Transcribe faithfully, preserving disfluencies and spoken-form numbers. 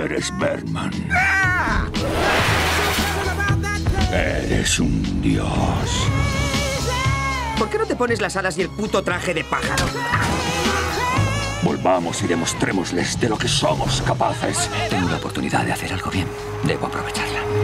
eres Bergman. Eres un dios. ¿Por qué no te pones las alas y el puto traje de pájaro? Volvamos y demostrémosles de lo que somos capaces. Tengo la oportunidad de hacer algo bien. Debo aprovecharla.